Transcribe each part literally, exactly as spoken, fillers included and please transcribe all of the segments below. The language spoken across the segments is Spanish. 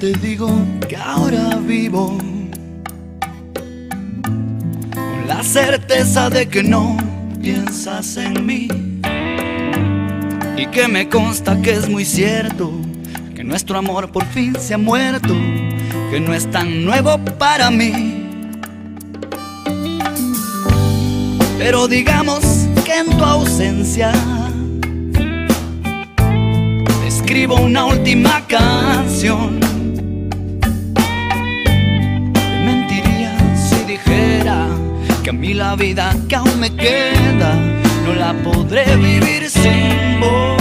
te digo que ahora vivo con la certeza de que no piensas en mí, y que me consta que es muy cierto que nuestro amor por fin se ha muerto, que no es tan nuevo para mí. Pero digamos que en tu ausencia te escribo una última canción. Te mentiría si dijera que a mí la vida que aún me queda no la podré vivir sin vos.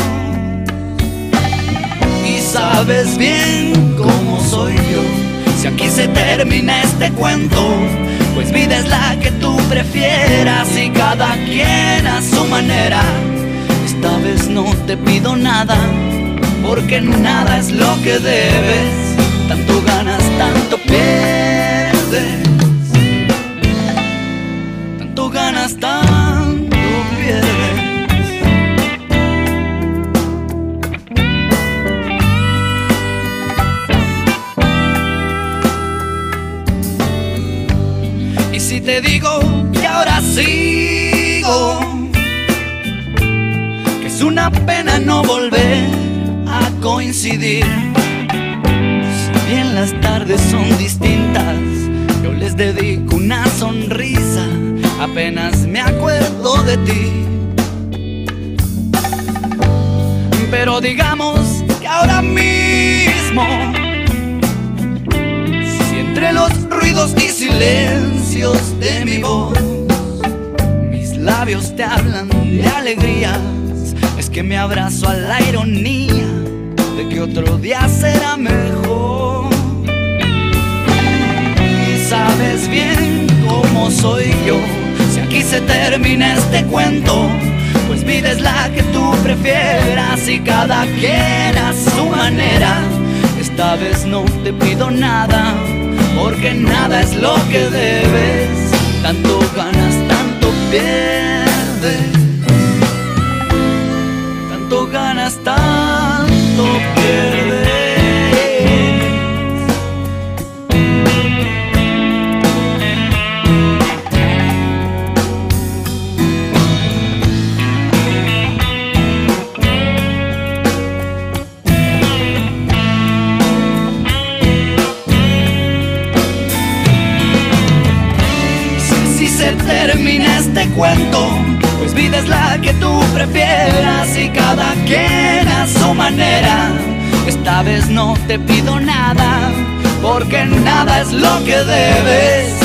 Y sabes bien cómo soy yo, si aquí se termina este cuento, pues vida es la que tú prefieras y cada quien a su manera. Esta vez no te pido nada, porque nada es lo que debes. Tanto ganas, tanto pierdes. Tanto ganas, tanto pierdes. Y si te digo que ahora sigo, que es una pena no volver a coincidir. Si bien las tardes son distintas, yo les dedico una sonrisa, apenas me acuerdo de ti. Pero digamos que ahora mismo, si entre los ruidos y silencios de mi voz mis labios te hablan de alegrías, es que me abrazo a la ironía de que otro día será mejor. Y sabes bien cómo soy yo, si aquí se termina este cuento, pues vida es la que tú prefieras y cada quien a su manera. Esta vez no te pido nada, porque nada es lo que debes. Tanto ganas, tanto pierdes. Tanto ganas, tanto pierdes. Termina este cuento, pues vida es la que tú prefieras y cada quien a su manera. Esta vez no te pido nada, porque nada es lo que debes.